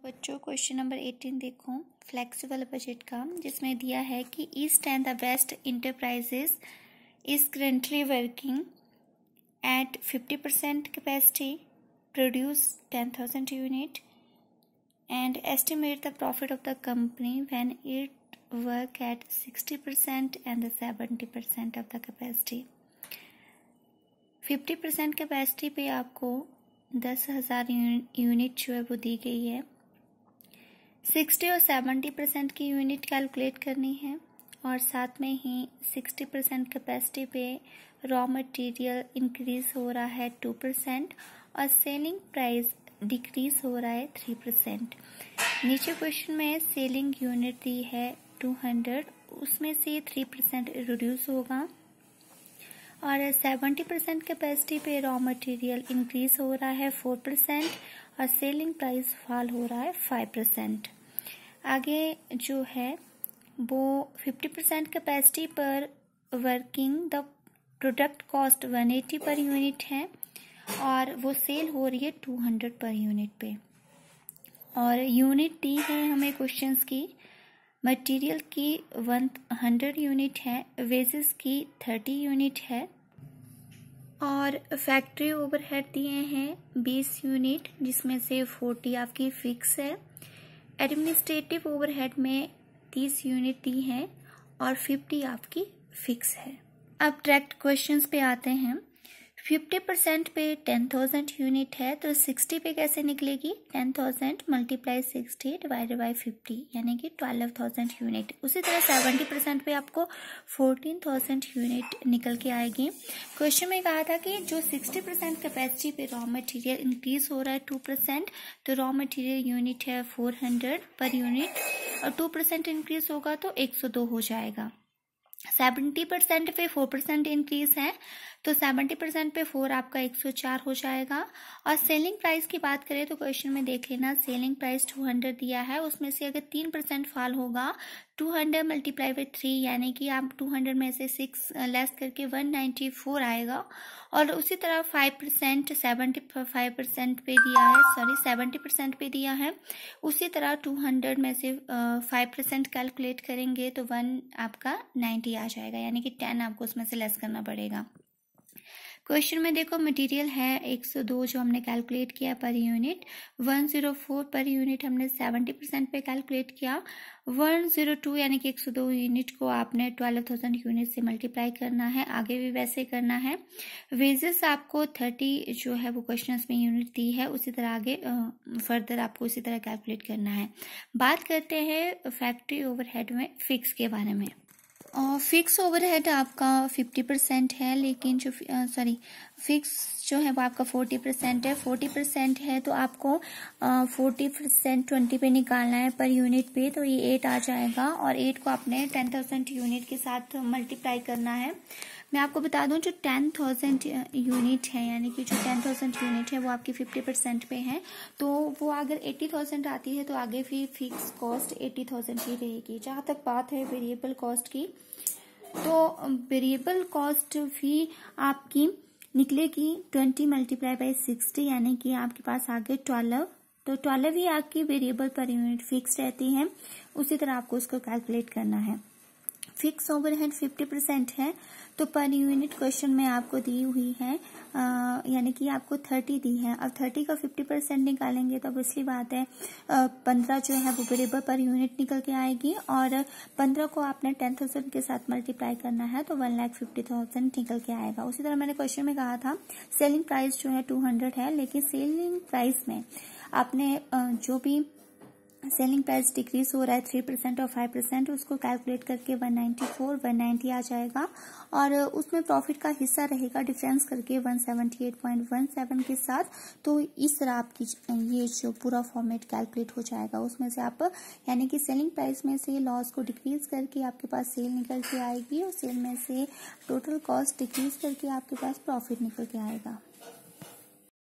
बच्चों question number 18 देखो flexible budget का, जिसमें दिया है कि East and the West Enterprises is currently working at 50% capacity, produce 10,000 unit and estimate the profit of the company when it work at 60% and 70% of the capacity. 50% capacity पे आपको 10,000 unit जो है वो दी गई है। 60 और 70% की यूनिट कैलकुलेट करनी है और साथ में ही 60% कैपेसिटी पे रॉ मटेरियल इंक्रीज हो रहा है 2% और सेलिंग प्राइस डिक्रीज हो रहा है 3%। नीचे क्वेश्चन में सेलिंग यूनिट दी है 200, उसमें से 3% रिड्यूस होगा और 70% कैपेसिटी पे रॉ मटेरियल इंक्रीज हो रहा है 4% और सेलिंग प्राइस फॉल हो रहा है 5%। आगे जो है वो 50% कैपेसिटी पर working the product cost 180 per unit है और वो सेल हो रही है 200 पर यूनिट पे। और यूनिट दी है हमें क्वेश्चंस की, मटेरियल की 100 यूनिट है, वेजेस की 30 यूनिट है और फैक्ट्री ओवरहेड दिए हैं 20 यूनिट, जिसमें से 40 आपकी फिक्स है। एडमिनिस्ट्रेटिव ओवरहेड में 30 यूनिट दी है और 50 आपकी फिक्स है। अब डायरेक्ट क्वेश्चंस पे आते हैं। 50% पे 10,000 यूनिट है तो 60 पे कैसे निकलेगी? 10,000 मल्टीप्लाई 60 डिवाइडेड बाई 50 यानी कि 12,000 यूनिट। उसी तरह 70% पे आपको 14,000 यूनिट निकल के आएगी। क्वेश्चन में कहा था कि जो 60% कैपेसिटी पे रॉ मटेरियल इंक्रीज हो रहा है 2%, तो रॉ मटेरियल यूनिट है 400 पर यूनिट और 2% इंक्रीज होगा तो 102 हो जाएगा। 70% पे 4% इंक्रीज है तो 70% पे 4 आपका 104 हो जाएगा। और सेलिंग प्राइस की बात करें तो क्वेश्चन में देख लेना, सेलिंग प्राइस 200 दिया है, उसमें से अगर 3% फॉल होगा 200 मल्टीप्लाई बाई 3 यानी कि आप 200 में से 6 लेस करके 194 आएगा। और उसी तरह 5% 75% पे दिया है, 70% पे दिया है। उसी तरह 200 में से 5% कैलकुलेट करेंगे तो 1 आपका 90 आ जाएगा, यानी कि 10 आपको उसमें से लेस करना पड़ेगा। क्वेश्चन में देखो मटेरियल है 102 जो हमने कैलकुलेट किया पर यूनिट, 104 पर यूनिट हमने 70% पे कैलकुलेट किया, 102 यानी कि 102 यूनिट को आपने 12,000 यूनिट से मल्टीप्लाई करना है, आगे भी वैसे करना है। वेजेस आपको 30 जो है वो क्वेश्चन में यूनिट दी है, उसी तरह आगे फर्दर आपको उसी तरह कैलकुलेट करना है। बात करते हैं फैक्ट्री ओवरहेड में फिक्स के बारे में। फिक्स ओवरहेड आपका 50% है, लेकिन जो फिक्स जो है वो आपका 40% है। 40% है तो आपको 40% 20 पे निकालना है पर यूनिट पे, तो ये 8 आ जाएगा और 8 को आपने 10,000 यूनिट के साथ मल्टीप्लाई करना है। मैं आपको बता दूं जो 10,000 यूनिट है यानी कि जो 10,000 यूनिट है वो आपकी 50% पे है, तो वो अगर 80,000 आती है तो आगे भी फिक्स कॉस्ट 80,000 ही रहेगी। जहां तक बात है वेरिएबल कॉस्ट की, तो वेरिएबल कॉस्ट भी आपकी निकलेगी 20 मल्टीप्लाई बाई 60 यानी कि आपके पास आगे 12, तो 12 ही आपकी वेरिएबल पर यूनिट फिक्स रहती है। उसी तरह आपको उसको कैलकुलेट करना है। फिक्स ओवरहेड 50% है तो पर यूनिट क्वेश्चन में आपको दी हुई है यानी कि आपको 30 दी है। अब 30 का 50% निकालेंगे तो इसलिए बात है 15 जो है वो वेरिएबल पर यूनिट निकल के आएगी और 15 को आपने 10,000 के साथ मल्टीप्लाई करना है तो 1,50,000 निकल के आएगा। उसी तरह मैंने क्वेश्चन में कहा था सेलिंग प्राइस जो है 200 है, लेकिन सेलिंग प्राइस में आपने जो भी सेलिंग प्राइस डिक्रीज हो रहा है 3% और 5%, उसको कैलकुलेट करके 190 आ जाएगा और उसमें प्रॉफिट का हिस्सा रहेगा डिफरेंस करके 178.17 के साथ। तो इस तरह आपकी ये जो पूरा फॉर्मेट कैलकुलेट हो जाएगा। उसमें से आप यानी कि सेलिंग प्राइस में से लॉस को डिक्रीज करके आपके पास सेल निकल के आएगी और सेल में से टोटल कॉस्ट डिक्रीज करके आपके पास प्रॉफिट निकल के आएगा।